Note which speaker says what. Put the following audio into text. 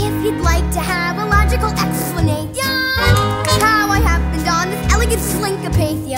Speaker 1: if you'd like to have a logical explanation how I happened on this elegant slinkapathian.